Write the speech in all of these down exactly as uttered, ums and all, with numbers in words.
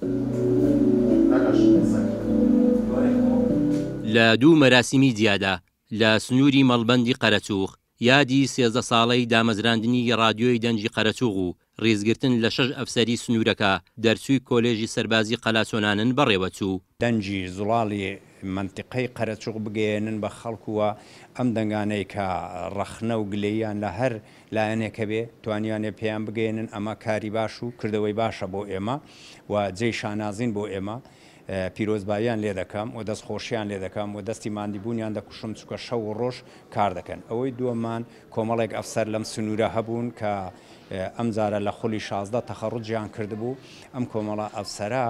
لە دوو مەراسیمی جیادا لە سنووری مەڵبەندی قەرەچووغ یادی سێزدە ساڵەی دامەزراندنی ڕادیۆی دەنجی قەرەچووغ و ڕێزگرتن لە شەش ئەفسەری سنوورەکە دەرچووی کۆلێژی سەربازی قەلاسۆنانن بەڕێوەچوو. دەنجی زوڵاڵی منتیقەی قەرەچووغ بگەێنن بە خەڵکووە ئەم دەنگانەی کە ڕەخنە و گلەییان لە هەر لایەنێکە بێ توانیانێ پێیان بگەێنن ئەمە کاری باش و کردەوەی باشە بۆ ئێمە و جێی شانازین بۆ ئێمە. پیرۆزباییان لێ دەکەم و دەستخۆشییان لێ دەکەم و دەستی ماندیبوونیان دەکوشم چکە شەو و ڕۆژ کار دەکەن. ئەوەی دووەمان کۆمەڵێک ئەفسەر لەم سنوورە هەبوون کە ئەم جارە لە خولی شازدە تەخەڕوجیان کردبوو. ئەم کۆمەڵە ئەفسەرە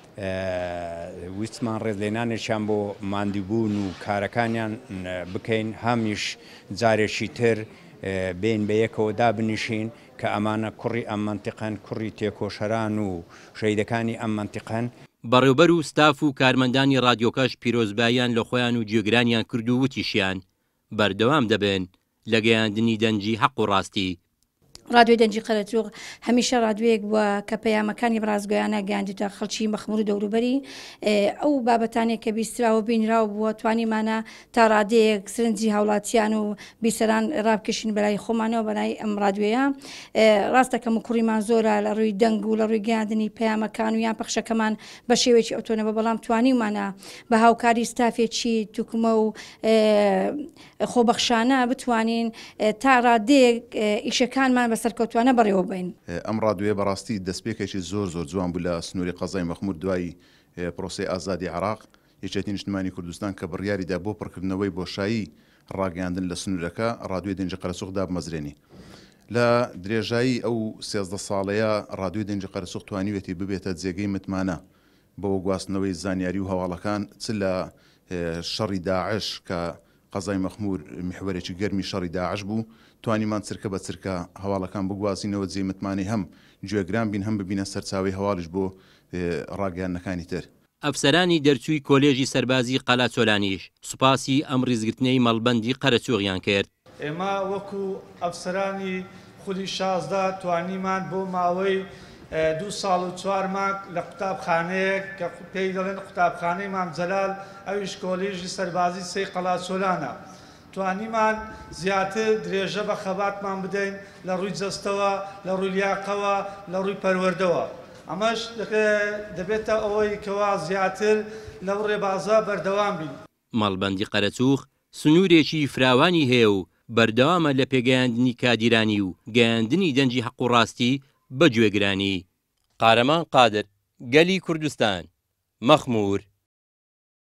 ویستمان ڕێزلێنانێکیان بۆ ماندیبوون و کارەکانیان بکەین هەمیش جارێکی تر بین بە یەکەوە دابنیشین کە ئەمانە کوڕی ئەم منتیقەن کوڕی تێکۆشەران و شەیدەکانی ئەم منتیقەن. بەڕێوبەر و ستاف و کارمەندانی ڕادیۆکەش پیرۆزباییان لە خۆیان و جێگرانیان کرد و وتیشیان بەردەوام دەبن لە گەیاندنی دەنجی حەق و ڕاستی. ڕادیۆی دەنجی قەرەچووغ هەمیشە ڕادیۆیەک بووە کە پەیامەکانی بەڕازگۆیانە گەیاندیتە خەڵکی مەخموور و دەوروبەری. ئەو بابەتانێک کە بیستراوە بینراوە بووە توانیمانە تا ڕادەیەک سرنجی هاوڵاتیان و بیسەران ڕابکەشین بەلای خۆمانەوە بەلای ئەم ڕادیۆیە. ڕاستەکەم و کوڕیمان زۆرە لە ڕووی دەنگ و لە ڕووی گەیاندنی پەیامەکان و یان پەخشەکەمان بە شێوەیەکی ئۆتۆنۆمە، بەڵام توانیمانە بە هاوکاری ستافێکی توکمە و خۆبەخشانە بتوانین تا ڕادەیەک ئیشەکانمان بە سەرکەوتوانە بەڕێوە بین. ئەم ڕادیۆیە بەڕاستی دەستپێکێکی زۆر زۆر جوان بوو لە سنووری قەزای مەخموور دوای پرۆسەی ئازادی عێراق. یەکێتی نیشتمانی کوردستان کە بڕیاریدا بۆ پڕکردنەوەی بۆشایی ڕاگەیاندن لە سنوورەکە ڕادیۆی دەنجی قەرەچووغ دابمەزرێنی. لە درێژایی ئەو سێزدە ساڵەیە ڕادیۆی دەنجی قەرەچووغ توانیوێتی ببێتە جێگەی متمانە بۆ گواستنەوەی زانیاری و هەواڵەکان چ لە شەڕی داعش کە قەزای مەخموور میحوەرێکی گەرمی شەڕی داعش بوو، توانیمان چرکە بە چرکە هەواڵەکان بگوازینەوە جێی متمانی هەم گوێگران بین هەم ببینە سەرچاوی هەواڵش بۆ ڕاگەیاندنەکانی تر. ئەفسەرانی دەرچووی کۆلێژی سەربازی قەلاسۆلانیش سوپاسی ئەم ڕێزگرتنەی مەڵبەندی قەرەچووغیان کرد. ئێمە وەکو ئەفسەرانی خولی شازدە توانیمان بۆ ماوەی دوو ساڵ و چوار مانگ لە قوتابخانەیەک کە پێی دەڵێن قوتابخانەی مام جەلال ئەویش کۆلێژی سەربازی سەی قەلاسۆلانە، توانیمان زیاتر درێژە بە خەباتمان بدەین لە ڕووی جەستەوە، لە ڕووی لیاقەوە، لە ڕووی پەروەردەوە. ئەمەش دەبێتە ئەوەی کەوا زیاتر لەو ڕێبازە بەردەوام بین. مەڵبەندی قەرەچووغ سنوورێکی فراوانی هەیە و بەردەوامە لە پێگەیاندنی کادیرانی و گەیاندنی دەنجی حەق و ڕاستی بە گوێگرانی. قارەمان قادر، گەلی کوردستان، مەخموور.